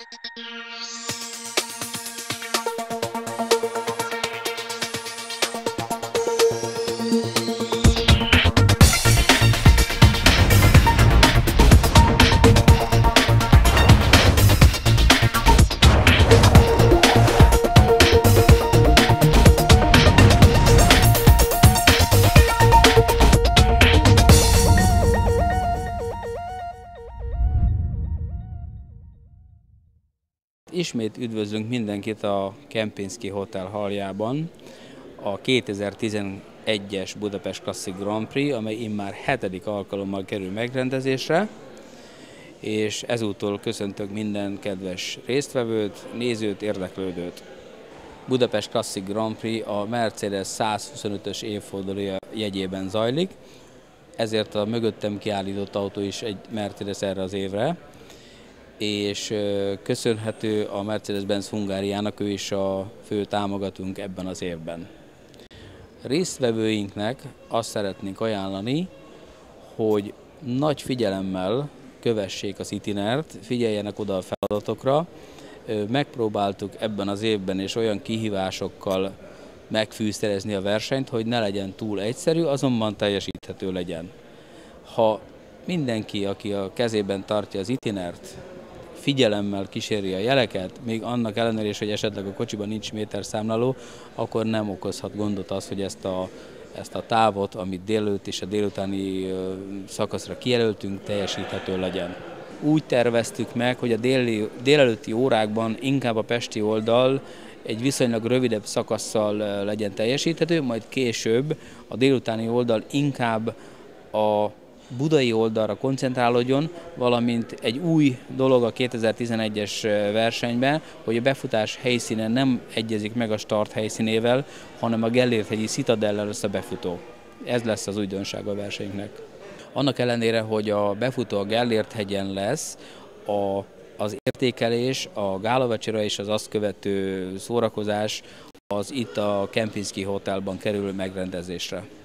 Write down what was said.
Ismét üdvözlünk mindenkit a Kempinski Hotel haljában, a 2011-es Budapest Classic Grand Prix, amely immár 7. alkalommal kerül megrendezésre, és ezúttal köszöntök minden kedves résztvevőt, nézőt, érdeklődőt. Budapest Classic Grand Prix a Mercedes 125-ös évfordulója jegyében zajlik, ezért a mögöttem kiállított autó is egy Mercedes erre az évre, és köszönhető a Mercedes-Benz Hungáriának, ő is a fő támogatónk ebben az évben. Résztvevőinknek azt szeretnénk ajánlani, hogy nagy figyelemmel kövessék az itinert, figyeljenek oda a feladatokra. Megpróbáltuk ebben az évben és olyan kihívásokkal megfűszerezni a versenyt, hogy ne legyen túl egyszerű, azonban teljesíthető legyen. Ha mindenki, aki a kezében tartja az itinert, figyelemmel kíséri a jeleket, még annak ellenére is, hogy esetleg a kocsiban nincs méterszámláló, akkor nem okozhat gondot az, hogy ezt a távot, amit délelőtt és a délutáni szakaszra kijelöltünk, teljesíthető legyen. Úgy terveztük meg, hogy a délelőtti órákban inkább a pesti oldal egy viszonylag rövidebb szakasszal legyen teljesíthető, majd később a délutáni oldal inkább a budai oldalra koncentrálódjon, valamint egy új dolog a 2011-es versenyben, hogy a befutás helyszíne nem egyezik meg a start helyszínével, hanem a Gellért-hegyi Citadellel lesz a befutó. Ez lesz az újdonság a versenynek. Annak ellenére, hogy a befutó a Gellért-hegyen lesz, az értékelés, a gálavecsora és az azt követő szórakozás az itt a Kempinski Hotelban kerül megrendezésre.